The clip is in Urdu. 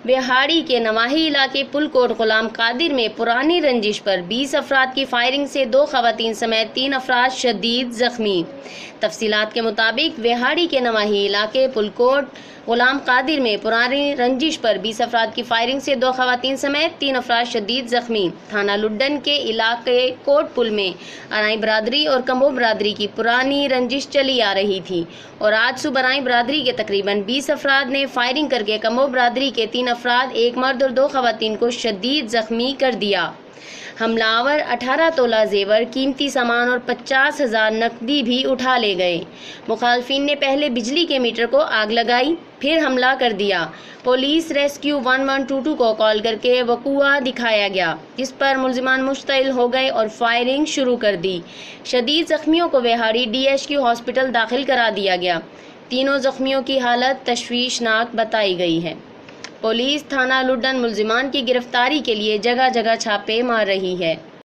وہاڑی کے نواحی علاقے پلکوٹ غلام قادر میں پرانی رنجش پر 20 افراد کی فائرنگ سے 2 خواتین سمیت 3 افراد شدید زخمی۔ تفصیلات کے مطابق وہاڑی کے نواحی علاقے پلکوٹ غلام قادر میں پرانی رنجش پر 20 افراد کی فائرنگ سے 2 خواتین سمیت 3 افراد شدید زخمی۔ تھانہ لڈن کے علاقے کوٹ پل میں ارائیں برادری اور کمبو برادری کی پرانی رنجش چلی آ رہی تھی اور آج صبح ارائیں برادری کے تقریباً 20 افراد نے فائرنگ کر کے کمبو برادری کے 3 افراد، ایک مرد اور 2 خواتین کو شدید زخمی کر دیا۔ حملہ آور 18 تولہ زیور، قیمتی سامان اور 50,000 نقدی بھی اٹھا لے گئے۔ مخالفین نے پہلے بجلی کے میٹر کو آگ لگائی، پھر حملہ کر دیا۔ پولیس ریسکیو 1122 کو کال کر کے وقوع دکھایا گیا، جس پر ملزمان مشتعل ہو گئے اور فائرنگ شروع کر دی۔ شدید زخمیوں کو وہاڑی DHQ ہاسپٹل داخل کرا دیا گیا۔ تینوں زخمیوں کی حالت تشویشناک بتائی گئی ہے۔ پولیس تھانہ لڈن ملزمان کی گرفتاری کے لیے جگہ جگہ چھاپے مار رہی ہے۔